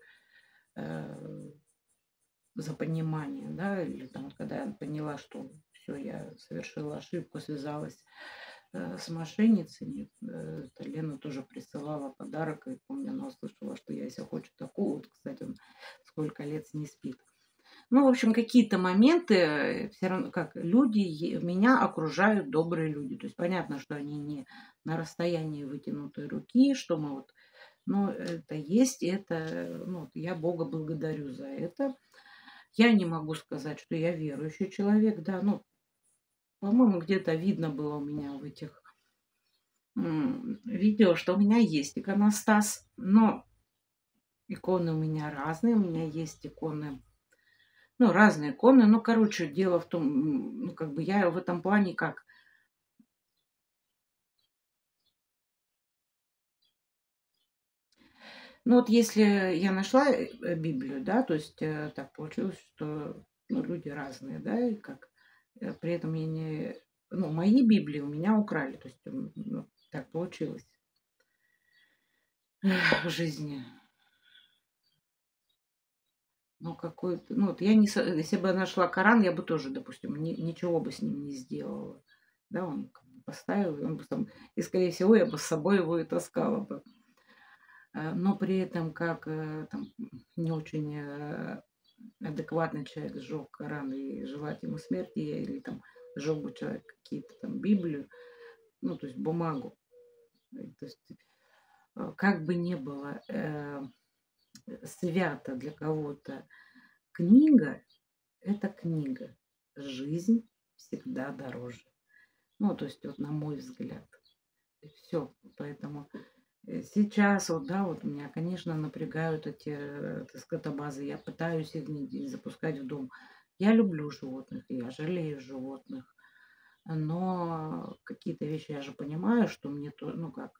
э, за понимание, да, или там, вот когда я поняла, что все, я совершила ошибку, связалась с мошенницами. Это Лена тоже присылала подарок, и помню, она услышала, что я, если хочет такого, вот, кстати, он сколько лет не спит. Ну, в общем, какие-то моменты все равно, как люди, меня окружают добрые люди. То есть понятно, что они не на расстоянии вытянутой руки, что мы вот, но это есть, это, ну, вот я Бога благодарю за это. Я не могу сказать, что я верующий человек, да, ну, по-моему, где-то видно было у меня в этих видео, что у меня есть иконостас, но иконы у меня разные, у меня есть иконы, ну, разные иконы, ну, короче, дело в том, ну, как бы я в этом плане как, ну, вот если я нашла Библию, да, то есть так получилось, что, ну, люди разные, да, и как, при этом я не, ну, мои Библии у меня украли, то есть, ну, так получилось в жизни. Ну, какой-то, ну, вот я не, если бы я нашла Коран, я бы тоже, допустим, ничего бы с ним не сделала. Да, он как бы поставил, и он бы там, и, скорее всего, я бы с собой его и таскала бы. Но при этом, как там не очень адекватный человек сжег Коран и желать ему смерти, или там сжег бы человек какие-то там Библию, ну, то есть бумагу. То есть, как бы ни было свято для кого-то книга, это книга. Жизнь всегда дороже. Ну, то есть, вот на мой взгляд. Все. Поэтому сейчас вот, да, вот меня, конечно, напрягают эти скотобазы. Я пытаюсь их не запускать в дом. Я люблю животных, я жалею животных. Но какие-то вещи я же понимаю, что мне то, ну как,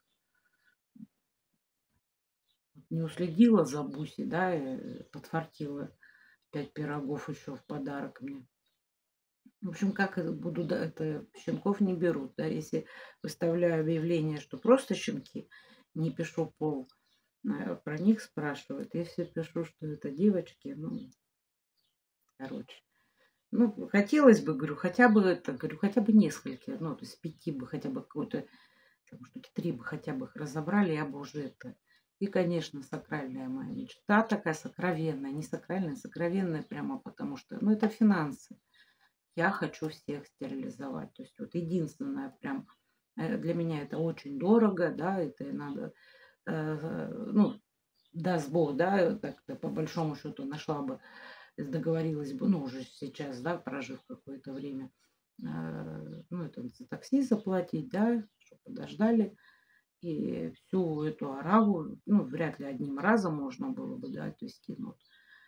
не уследила за Буси, да, подфартила 5 пирогов еще в подарок мне. В общем, как это буду, да, это щенков не берут, да, если выставляю объявление, что просто щенки, не пишу пол, про них спрашивают. Если пишу, что это девочки, ну, короче. Ну, хотелось бы, говорю, хотя бы это, говорю, хотя бы несколько, ну, то есть 5 бы хотя бы какой-то, там, штуки 3 бы хотя бы их разобрали, я бы уже это. И, конечно, сакральная моя мечта такая сокровенная, не сакральная, сокровенная прямо, потому что, ну, это финансы. Я хочу всех стерилизовать. То есть вот единственное прям, для меня это очень дорого, да, это и надо, ну, даст Бог, да, так-то по большому счету нашла бы, договорилась бы, ну, уже сейчас, да, прожив какое-то время, ну, это за такси заплатить, да, чтобы подождали. И всю эту ораву, ну, вряд ли одним разом можно было бы, да, отвезти. Но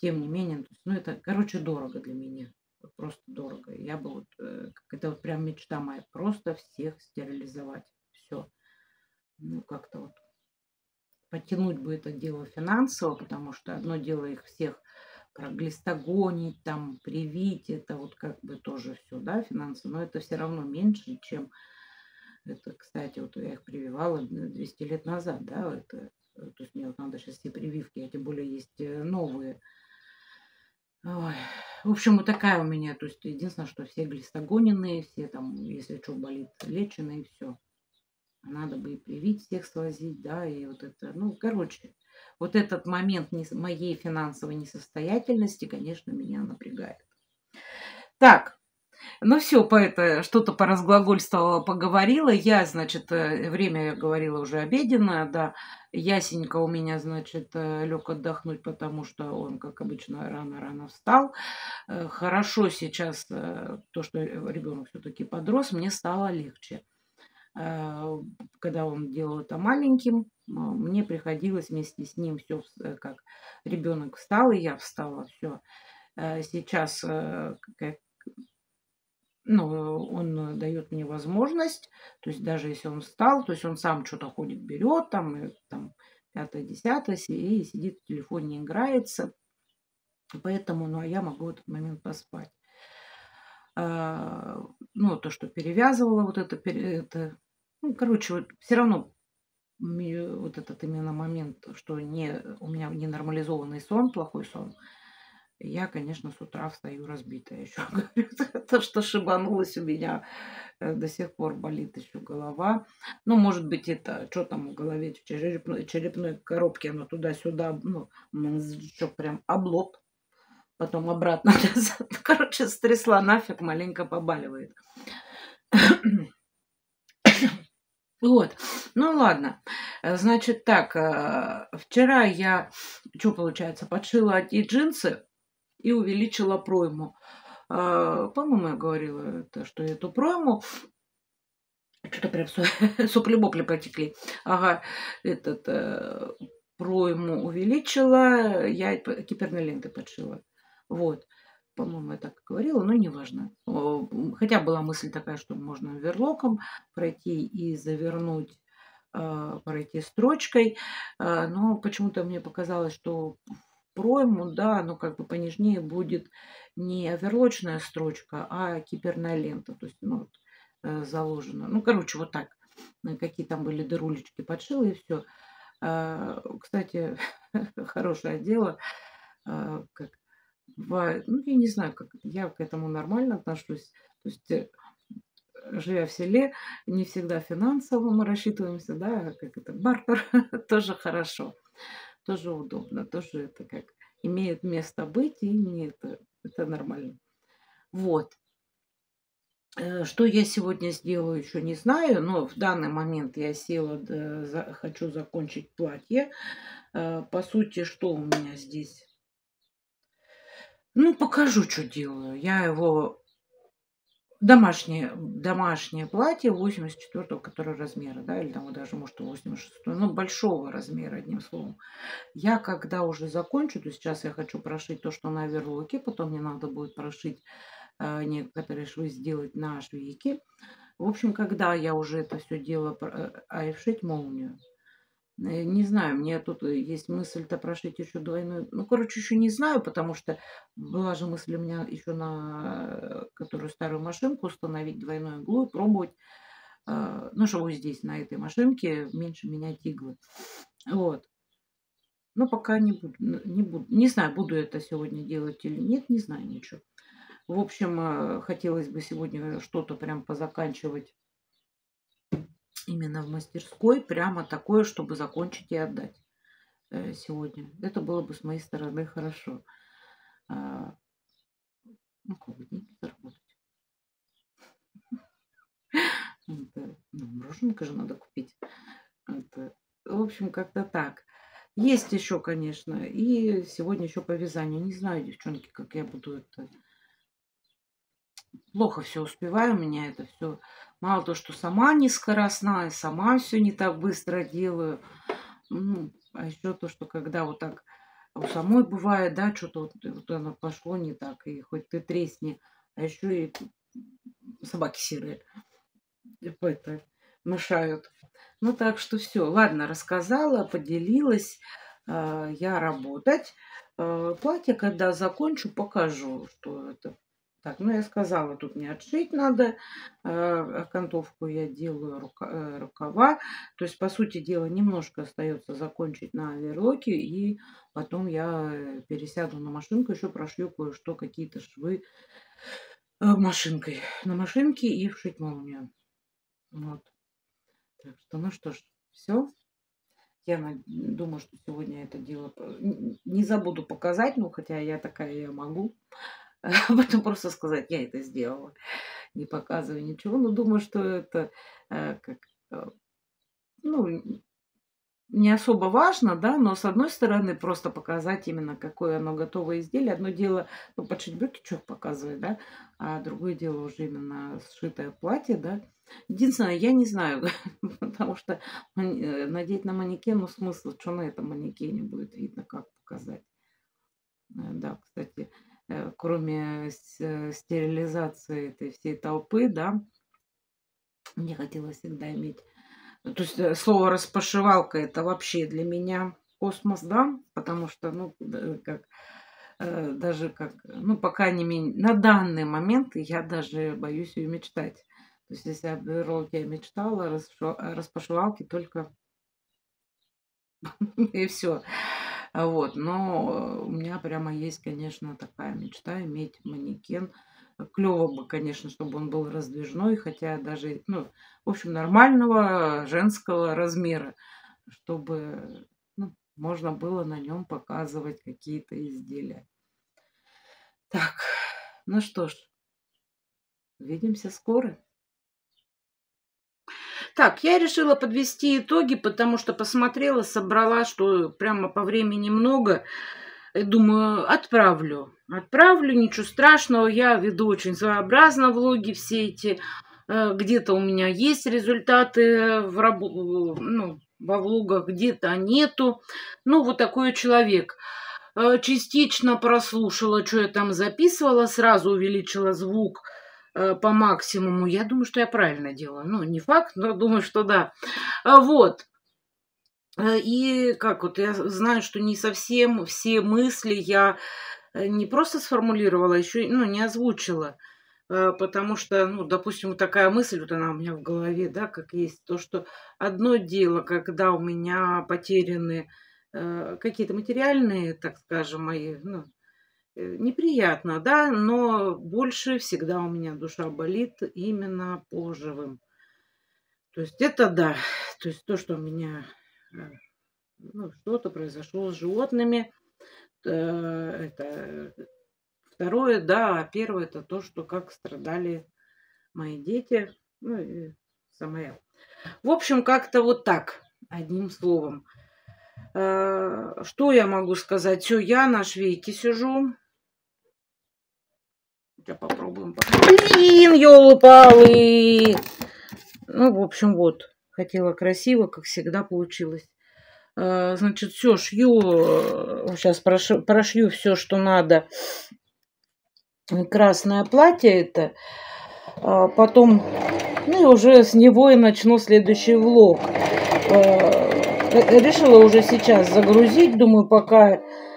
тем не менее, то есть, ну, это, короче, дорого для меня. Вот просто дорого. Я бы вот, это вот прям мечта моя, просто всех стерилизовать. Все. Ну, как-то вот потянуть бы это дело финансово, потому что одно дело их всех проглистогонить, там, привить, это вот как бы тоже все, да, финансово, но это все равно меньше, чем это, кстати, вот я их прививала 200 лет назад, да, это, то есть мне вот надо сейчас все прививки, а тем более есть новые. Ой. В общем, вот такая у меня, то есть единственное, что все глистогоненные, все там, если что болит, леченые, и все. Надо бы и привить всех свозить, да, и вот это, ну, короче, вот этот момент моей финансовой несостоятельности, конечно, меня напрягает. Так, ну все, по это что-то поразглагольствовала, поговорила. Я, значит, время, я говорила, уже обеденное, да. Ясенька у меня, значит, лег отдохнуть, потому что он, как обычно, рано-рано встал. Хорошо сейчас то, что ребенок все-таки подрос, мне стало легче. Когда он делал это маленьким, мне приходилось вместе с ним все, как ребенок встал, и я встала, все. Сейчас ну, он дает мне возможность, то есть даже если он встал, то есть он сам что-то ходит, берет там, и, там 5-10 и сидит в телефоне, играется. Поэтому, ну, а я могу в этот момент поспать. Ну, то, что перевязывала вот это ну, короче, вот все равно вот этот именно момент, что у меня не нормализованный сон, плохой сон, я, конечно, с утра встаю разбитая. Еще говорю, то, что шибанулось у меня, до сих пор болит еще голова. Ну, может быть, это, что там в голове, в черепной коробке, оно туда-сюда, ну, что прям облоб, потом обратно назад. Короче, стрясла нафиг, маленько побаливает. Вот. Ну ладно. Значит так, вчера я, что получается, подшила одни джинсы и увеличила пройму. По-моему, я говорила, что эту пройму, что-то прям сопли-бопли потекли. Ага, пройму увеличила, я киперной лентой подшила. Вот. По-моему, я так и говорила, но неважно. Хотя была мысль такая, что можно оверлоком пройти и завернуть, пройти строчкой. Но почему-то мне показалось, что в пройму, да, ну как бы понежнее будет не оверлочная строчка, а киперная лента. То есть, ну, вот, заложено. Ну, короче, вот так. Какие там были дырулечки, подшила и все. Кстати, хорошее дело, как ну, я не знаю, как я к этому нормально отношусь. То есть, живя в селе, не всегда финансово мы рассчитываемся, да, как это, бартер тоже хорошо, тоже удобно, тоже это как имеет место быть, и не это нормально. Вот. Что я сегодня сделаю, еще не знаю, но в данный момент я села, хочу закончить платье. По сути, что у меня здесь? Ну, покажу, что делаю. Я его домашнее платье 84-го, которое размера, да, или там вот даже, может, 86-го, ну, большого размера, одним словом. Я когда уже закончу, то сейчас я хочу прошить то, что на оверлоке, потом мне надо будет прошить некоторые швы, сделать на швейке. В общем, когда я уже это все дело, и вшить молнию. Не знаю, мне тут есть мысль-то прошить еще двойную. Ну, короче, еще не знаю, потому что была же мысль у меня еще на которую старую машинку установить двойную иглу и пробовать, ну, что вот здесь, на этой машинке, меньше менять иглы. Вот. Но пока не буду, не буду. Не знаю, буду это сегодня делать или нет, не знаю ничего. В общем, хотелось бы сегодня что-то прям позаканчивать именно в мастерской, прямо такое, чтобы закончить и отдать сегодня. Это было бы с моей стороны хорошо. Ну, как бы деньги заработать. Ну, мороженка же надо купить. В общем, как-то так. Есть еще, конечно, и сегодня еще по вязанию. Не знаю, девчонки, как я буду это. Плохо все успеваю, у меня это все. Мало то, что сама не скоростная, сама все не так быстро делаю. А еще то, что когда вот так А у самой бывает, да, что-то вот оно пошло не так, и хоть ты тресни, а еще и собаки серые это, мешают. Ну, так что все, ладно, рассказала, поделилась. Я работать. Платье, когда закончу, покажу, что это. Так, ну, я сказала, тут не отшить надо. Окантовку я делаю, рукава. То есть, по сути дела, немножко остается закончить на оверлоке. И потом я пересяду на машинку, еще прошью кое-что, какие-то швы машинкой. На машинке и вшить молнию. Вот. Так что, ну что ж, все. Я думаю, что сегодня это дело не забуду показать, ну, хотя я такая, я могу. Об этом просто сказать, я это сделала. Не показываю ничего, но думаю, что это как, ну, не особо важно, да, но с одной стороны просто показать именно, какое оно готовое изделие. Одно дело, ну, подшить брюки, что показывать, да, а другое дело уже именно сшитое платье, да. Единственное, я не знаю, потому что надеть на манекен, ну, смысл, что на этом манекене будет видно, как показать. Да, кстати, кроме стерилизации этой всей толпы, да, мне хотелось всегда иметь. То есть слово распашивалка это вообще для меня космос, да, потому что, ну, как даже как, ну, пока не на данный момент я даже боюсь ее мечтать. То есть если об роллке я мечтала, о распашивалке только и все. Вот, но у меня прямо есть, конечно, такая мечта иметь манекен. Клево бы, конечно, чтобы он был раздвижной, хотя даже, ну, в общем, нормального женского размера, чтобы, ну, можно было на нем показывать какие-то изделия. Так, ну что ж, увидимся скоро. Так, я решила подвести итоги, потому что посмотрела, собрала, что прямо по времени много. Думаю, отправлю. Отправлю, ничего страшного. Я веду очень своеобразно влоги все эти. Где-то у меня есть результаты ну, во влогах, где-то нету. Ну, вот такой человек. Частично прослушала, что я там записывала, сразу увеличила звук по максимуму. Я думаю, что я правильно делаю. Ну, не факт, но думаю, что да. Вот. И как вот я знаю, что не совсем все мысли я не просто сформулировала, еще ну, не озвучила. Потому что, ну, допустим, вот такая мысль, вот она у меня в голове, да, как есть, то, что одно дело, когда у меня потеряны какие-то материальные, так скажем, мои, ну, неприятно, да, но больше всегда у меня душа болит именно по живым. То есть это да, то есть то, что у меня ну, что-то произошло с животными, это второе, да, а первое это то, что как страдали мои дети, ну и сама я. В общем, как-то вот так, одним словом. Что я могу сказать? Все, я на швейке сижу. Сейчас попробуем. Блин, ёлы-палы! Ну, в общем, вот. Хотела красиво, как всегда получилось. Значит, все шью. Сейчас прошью все, что надо. Красное платье это. Потом, ну и уже с него и начну следующий влог. Решила уже сейчас загрузить. Думаю, пока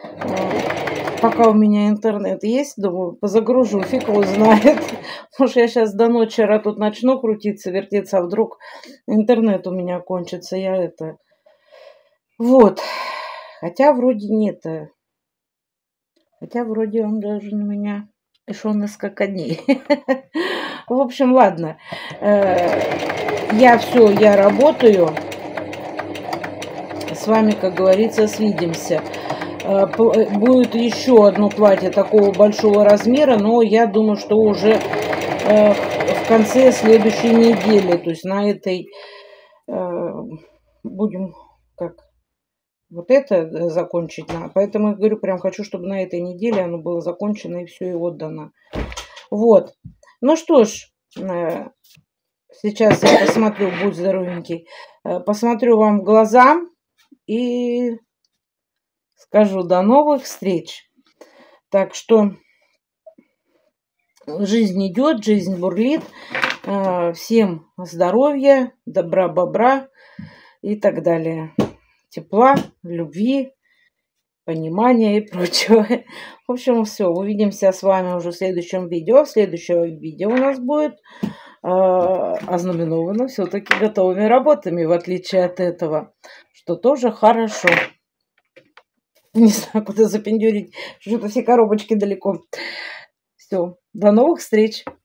у меня интернет есть, думаю, позагружу, фиг его знает. Потому что я сейчас до ночи тут начну крутиться, вертеться, а вдруг интернет у меня кончится. Я это... Вот. Хотя вроде нет. Хотя вроде он должен у меня... Еще он несколько дней. В общем, ладно. Я работаю. С вами, как говорится, свидимся. Будет еще одно платье такого большого размера, но я думаю, что уже в конце следующей недели. То есть на этой будем как вот это закончить. Поэтому я говорю, прям хочу, чтобы на этой неделе оно было закончено и все, и отдано. Вот. Ну что ж, сейчас я посмотрю, будь здоровенький, посмотрю вам в глаза и скажу до новых встреч. Так что жизнь идет, жизнь бурлит. Всем здоровья, добра, бобра и так далее. Тепла, любви, понимания и прочего. В общем, все. Увидимся с вами уже в следующем видео. Следующее видео у нас будет ознаменовано все-таки готовыми работами, в отличие от этого, что тоже хорошо. Не знаю, куда запендюрить, что-то все коробочки далеко. Все, до новых встреч!